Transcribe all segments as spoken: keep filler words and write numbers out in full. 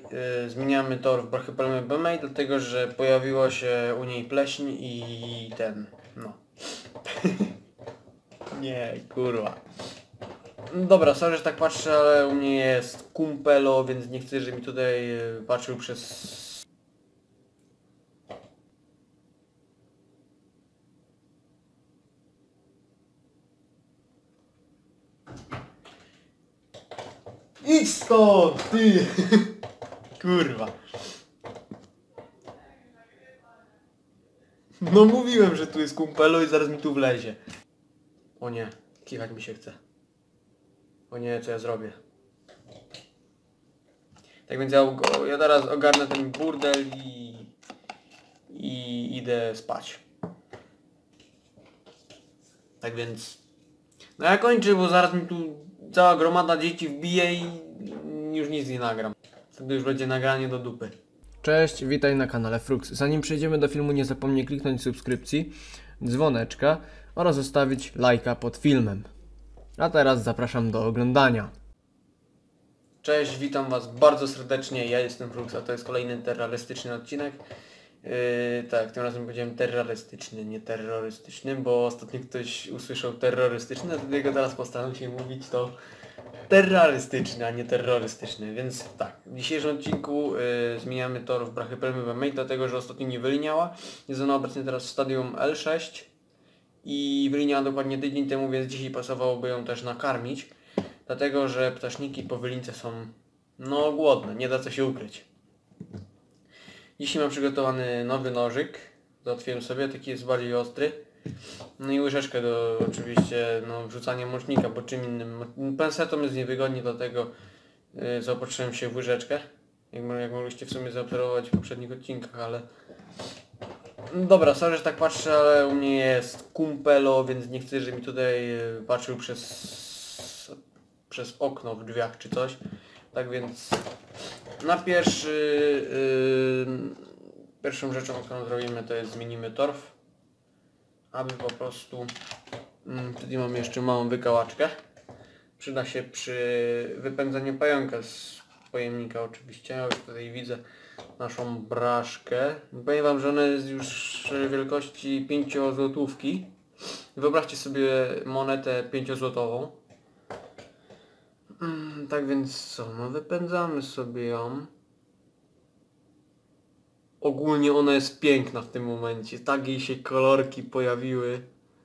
yy, zmieniamy tor w brachypelmie B M A, dlatego że pojawiło się u niej pleśń i ten, no. Nie, kurwa. Dobra, sorry, że tak patrzę, ale u mnie jest kumpelo, więc nie chcę, żeby mi tutaj yy, patrzył przez... Idź stąd, ty! Kurwa. No mówiłem, że tu jest kumpelo i zaraz mi tu wlezie. O nie, kichać mi się chce. O nie, co ja zrobię? Tak więc ja, ja teraz ogarnę ten burdel i... i idę spać. Tak więc... No ja kończę, bo zaraz mi tu cała gromada dzieci wbije i już nic nie nagram. Wtedy już będzie nagranie do dupy. Cześć, witaj na kanale Frux. Zanim przejdziemy do filmu, nie zapomnij kliknąć subskrypcji, dzwoneczka oraz zostawić lajka pod filmem. A teraz zapraszam do oglądania. Cześć, witam was bardzo serdecznie, ja jestem Frux, a to jest kolejny terrorystyczny odcinek. Yy, tak, tym razem powiedziałem terrorystyczny, nie terrorystyczny, bo ostatnio ktoś usłyszał terrorystyczny, dlatego teraz postaram się mówić to terrorystyczny, a nie terrorystyczny, więc tak, w dzisiejszym odcinku yy, zmieniamy tor w brachypelmie B M A, dlatego że ostatnio nie wyliniała. Jest ona obecnie teraz w stadium L sześć i wyliniała dokładnie tydzień temu, więc dzisiaj pasowałoby ją też nakarmić, dlatego że ptaszniki po wylince są no głodne, nie da co się ukryć. Dzisiaj mam przygotowany nowy nożyk, załatwiłem sobie, taki jest bardziej ostry. No i łyżeczkę do oczywiście no, wrzucania mocznika, bo czym innym. Pensetą jest niewygodnie, dlatego yy, zaopatrzyłem się w łyżeczkę. Jak, jak mogliście w sumie zaobserwować w poprzednich odcinkach, ale... Dobra, sorry, że tak patrzę, ale u mnie jest kumpelo, więc nie chcę, żeby mi tutaj yy, patrzył przez... przez okno w drzwiach czy coś. Tak więc... Na pierwszy... Yy, pierwszą rzeczą, którą zrobimy, to jest zmienimy torf, aby po prostu... Yy, wtedy mamy jeszcze małą wykałaczkę. Przyda się przy wypędzaniu pająka z pojemnika oczywiście. Ja już tutaj widzę naszą braszkę. Powiem wam, że ona jest już wielkości pięciozłotówki. Wyobraźcie sobie monetę pięciozłotową. Mm, tak więc co, no wypędzamy sobie ją. Ogólnie ona jest piękna w tym momencie. Tak jej się kolorki pojawiły.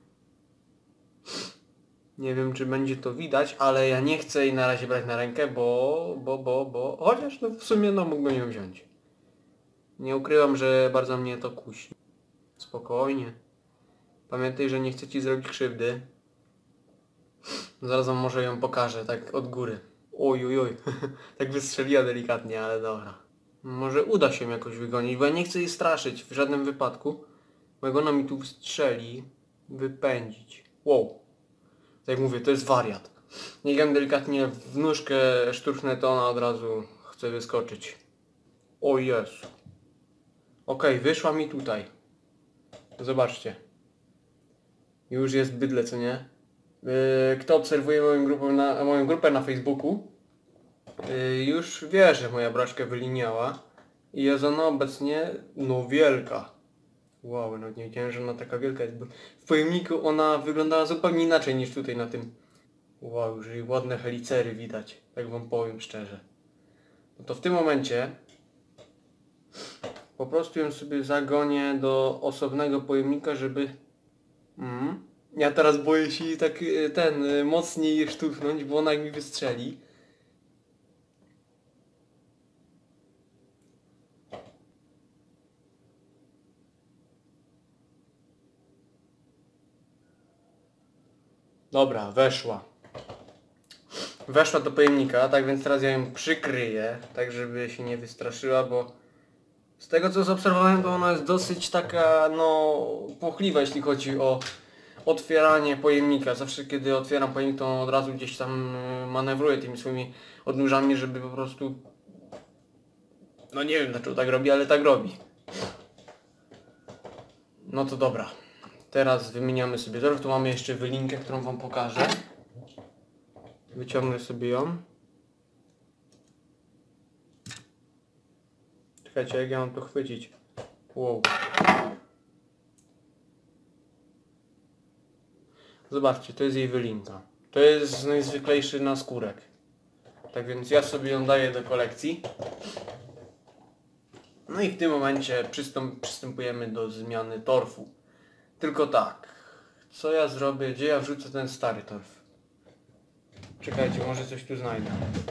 Nie wiem, czy będzie to widać, ale ja nie chcę jej na razie brać na rękę, bo... bo, bo, bo... Chociaż no w sumie no mógłbym ją wziąć. Nie ukrywam, że bardzo mnie to kusi. Spokojnie. Pamiętaj, że nie chcę ci zrobić krzywdy. Zaraz wam może ją pokażę, tak od góry. Oj, oj, oj. Tak wystrzeliła delikatnie, ale dobra. Może uda się ją jakoś wygonić, bo ja nie chcę jej straszyć w żadnym wypadku. Bo jak ona mi tu wstrzeli, wypędzić. Wow. Tak jak mówię, to jest wariat. Jak ją delikatnie w nóżkę sztuchnę, to ona od razu chce wyskoczyć. O Jezu. Okej, okay, wyszła mi tutaj. Zobaczcie. Już jest bydle, co nie? Yy, kto obserwuje moją grupę na, moją grupę na Facebooku, yy, już wie, że moja braszka wyliniała. I jest ona obecnie, no wielka. Wow, no nie wiedziałem, że ona taka wielka jest, bo w pojemniku ona wyglądała zupełnie inaczej niż tutaj na tym. Wow, już jej ładne helicery widać, tak wam powiem szczerze. No to w tym momencie po prostu ją sobie zagonię do osobnego pojemnika, żeby... Mm. Ja teraz boję się tak ten mocniej sztuchnąć, bo ona mi wystrzeli. Dobra, weszła. Weszła do pojemnika, tak więc teraz ja ją przykryję, tak żeby się nie wystraszyła, bo z tego co zaobserwowałem, to ona jest dosyć taka, no, płochliwa, jeśli chodzi o otwieranie pojemnika. Zawsze kiedy otwieram pojemnik, to od razu gdzieś tam manewruję tymi swoimi odnóżami, żeby po prostu... No nie wiem dlaczego tak robi, ale tak robi. No to dobra. Teraz wymieniamy sobie torf. Tu mamy jeszcze wylinkę, którą wam pokażę. Wyciągnę sobie ją. Czekajcie, jak ja mam to chwycić. Wow. Zobaczcie, to jest jej wylinka. To jest najzwyklejszy naskórek. Tak więc ja sobie ją daję do kolekcji. No i w tym momencie przystąp, przystępujemy do zmiany torfu. Tylko tak, co ja zrobię, gdzie ja wrzucę ten stary torf? Czekajcie, może coś tu znajdę.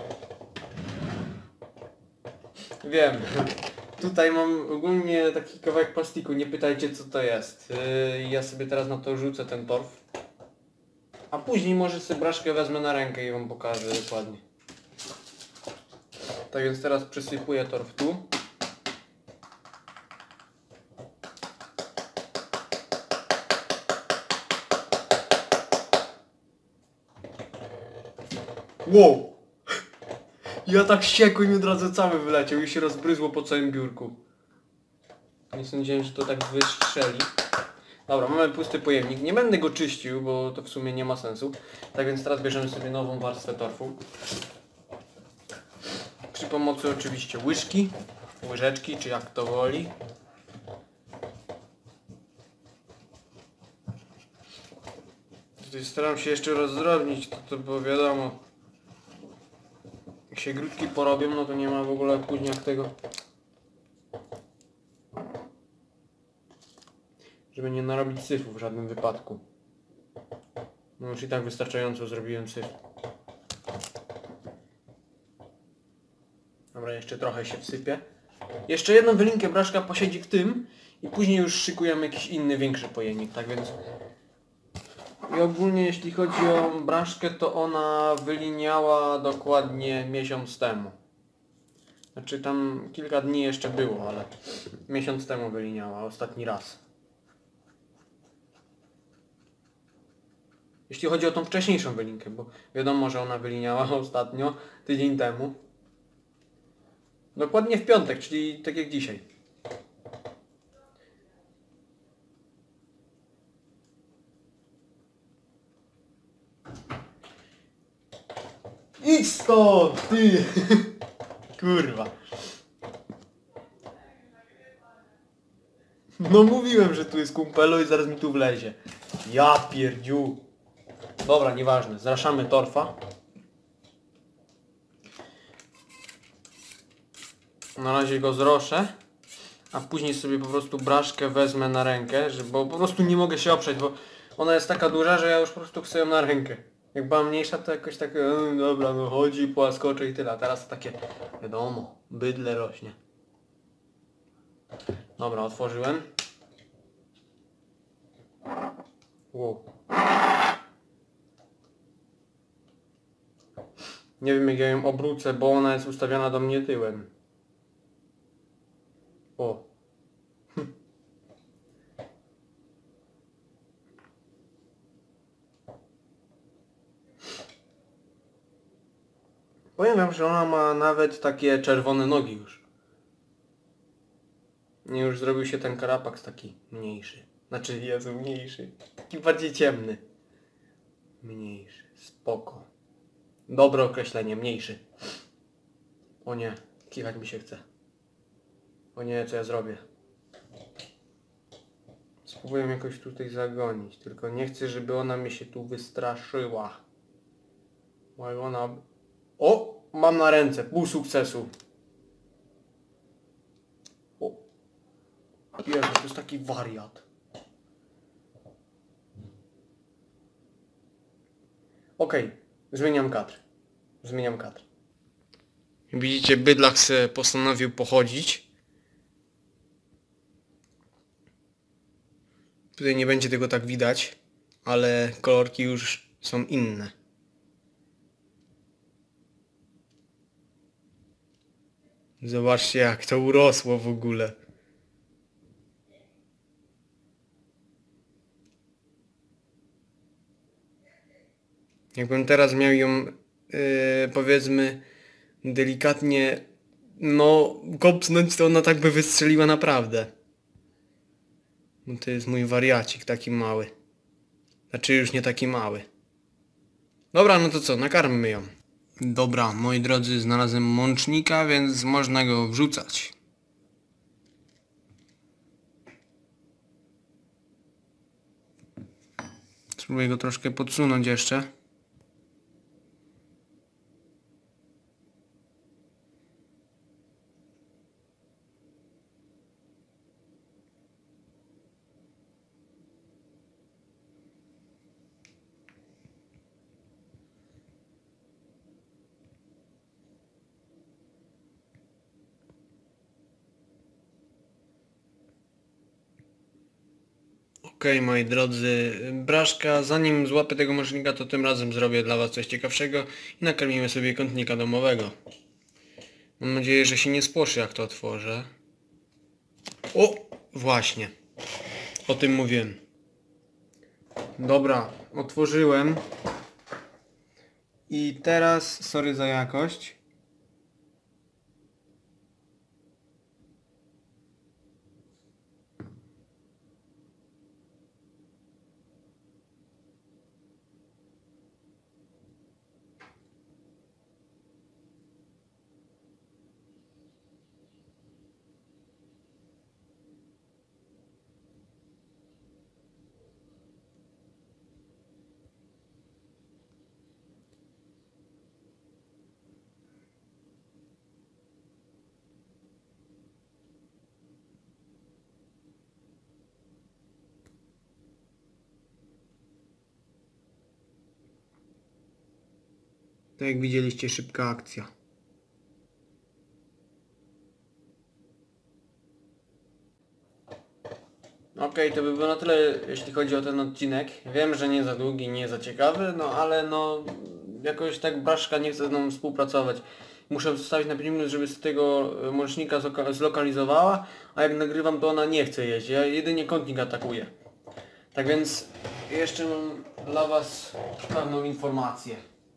Wiem, tutaj mam ogólnie taki kawałek plastiku, nie pytajcie co to jest. Yy, ja sobie teraz na to rzucę ten torf. A później może sobie braszkę wezmę na rękę i wam pokażę dokładnie. Tak więc teraz przysypuję torf tu. Wow! Ja tak ściekłem i od razu cały wyleciał i się rozbryzło po całym biurku. Nie sądziłem, że to tak wystrzeli. Dobra, mamy pusty pojemnik. Nie będę go czyścił, bo to w sumie nie ma sensu. Tak więc teraz bierzemy sobie nową warstwę torfu. Przy pomocy oczywiście łyżki, łyżeczki, czy jak to woli. Tutaj staram się jeszcze rozdrobnić to, to bo wiadomo, jak się grudki porobią, no to nie ma w ogóle później jak tego, żeby nie narobić syfu w żadnym wypadku. No już i tak wystarczająco zrobiłem syf. Dobra, jeszcze trochę się wsypie. Jeszcze jedną wylinkę braszka posiedzi w tym i później już szykujemy jakiś inny, większy pojemnik, tak więc... I ogólnie jeśli chodzi o braszkę, to ona wyliniała dokładnie miesiąc temu. Znaczy tam kilka dni jeszcze było, ale miesiąc temu wyliniała, ostatni raz. Jeśli chodzi o tą wcześniejszą wylinkę, bo wiadomo, że ona wyliniała ostatnio, tydzień temu. Dokładnie w piątek, czyli tak jak dzisiaj. Idź stąd, ty! Kurwa. No mówiłem, że tu jest kumpelo i zaraz mi tu wlezie. Ja pierdziu. Dobra, nieważne. Zraszamy torfa. Na razie go zroszę. A później sobie po prostu braszkę wezmę na rękę, że, bo po prostu nie mogę się oprzeć, bo ona jest taka duża, że ja już po prostu chcę ją na rękę. Jak była mniejsza, to jakoś tak, e, dobra, no chodzi, płaskocze i tyle. A teraz to takie, wiadomo, bydle rośnie. Dobra, otworzyłem. Wow. Nie wiem jak ja ją obrócę, bo ona jest ustawiona do mnie tyłem. O. Powiem wam, że ona ma nawet takie czerwone nogi już. I już zrobił się ten karapaks taki mniejszy. Znaczy, Jezu, mniejszy. Taki bardziej ciemny. Mniejszy. Spoko. Dobre określenie, mniejszy. O nie, kichać mi się chce. O nie, co ja zrobię? Spróbuję jakoś tutaj zagonić, tylko nie chcę, żeby ona mi się tu wystraszyła. Bo jak ona... O! Mam na ręce, pół sukcesu. O! Jezu, to jest taki wariat. Okej, okay, zmieniam kadr. Zmieniam kadr. Widzicie, bydlak se postanowił pochodzić. Tutaj nie będzie tego tak widać, ale kolorki już są inne. Zobaczcie jak to urosło w ogóle. Jakbym teraz miał ją, yy, powiedzmy, delikatnie, no, kopnąć, to ona tak by wystrzeliła naprawdę. No to jest mój wariacik, taki mały. Znaczy już nie taki mały. Dobra, no to co, nakarmmy ją. Dobra, moi drodzy, znalazłem mącznika, więc można go wrzucać. Spróbuję go troszkę podsunąć jeszcze. Okej, okay, moi drodzy, Braszka, zanim złapię tego maszynka, to tym razem zrobię dla was coś ciekawszego i nakarmimy sobie kątnika domowego. Mam nadzieję, że się nie spłoszy, jak to otworzę. O! Właśnie. O tym mówiłem. Dobra, otworzyłem. I teraz, sorry za jakość. Tak jak widzieliście, szybka akcja. Okej, okay, to by było na tyle, jeśli chodzi o ten odcinek. Wiem, że nie za długi, nie za ciekawy, no ale no jakoś tak Braszka nie chce z mną współpracować. Muszę zostawić na pięć minut, żeby z tego łącznika zlokalizowała, a jak nagrywam, to ona nie chce jeść. Ja jedynie kątnik atakuję. Tak więc jeszcze mam dla was pewną informację.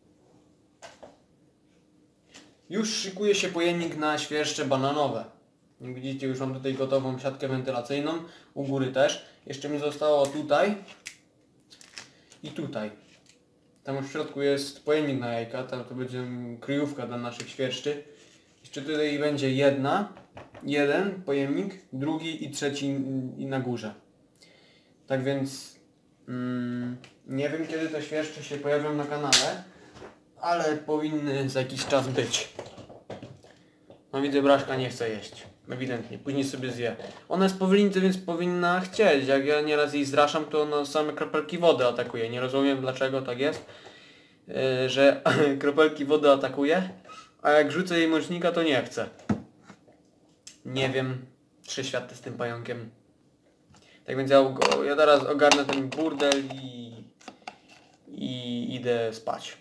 Już szykuje się pojemnik na świerszcze bananowe. Jak widzicie, już mam tutaj gotową siatkę wentylacyjną, u góry też. Jeszcze mi zostało tutaj i tutaj. Tam w środku jest pojemnik na jajka, tam to będzie kryjówka dla naszych świerszczy. Jeszcze tutaj będzie jedna, jeden pojemnik, drugi i trzeci i na górze. Tak więc mm, nie wiem, kiedy te świerszcze się pojawią na kanale, ale powinny za jakiś czas być. No widzę, Braszka nie chce jeść. Ewidentnie. Później sobie zje. Ona jest powolnicy, więc powinna chcieć. Jak ja nieraz jej zraszam, to ona same kropelki wody atakuje. Nie rozumiem, dlaczego tak jest, yy, że kropelki wody atakuje, a jak rzucę jej mącznika, to nie chce. Nie wiem. Trzy światy z tym pająkiem. Tak więc ja, ja teraz ogarnę ten burdel i, i idę spać.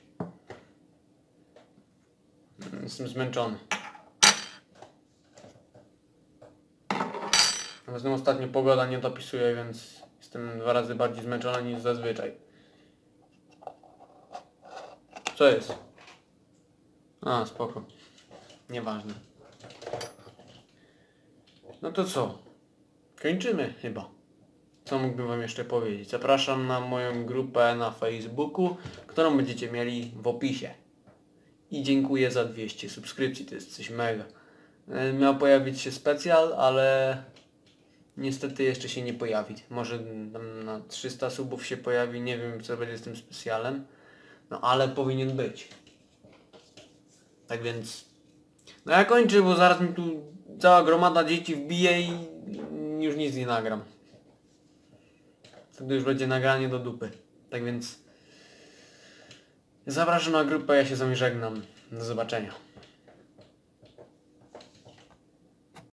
Jestem zmęczony. Zresztą ostatnio pogoda nie dopisuje, więc jestem dwa razy bardziej zmęczony niż zazwyczaj. Co jest? A, spoko. Nieważne. No to co? Kończymy chyba. Co mógłbym wam jeszcze powiedzieć? Zapraszam na moją grupę na Facebooku, którą będziecie mieli w opisie. I dziękuję za dwieście subskrypcji, to jest coś mega. Miał pojawić się specjal, ale niestety jeszcze się nie pojawi. Może tam na trzysta subów się pojawi, nie wiem co będzie z tym specjalem. No ale powinien być. Tak więc... No ja kończę, bo zaraz mi tu cała gromada dzieci wbije i już nic nie nagram. Wtedy już będzie nagranie do dupy. Tak więc... Zapraszam na grupę, ja się z wami żegnam. Do zobaczenia.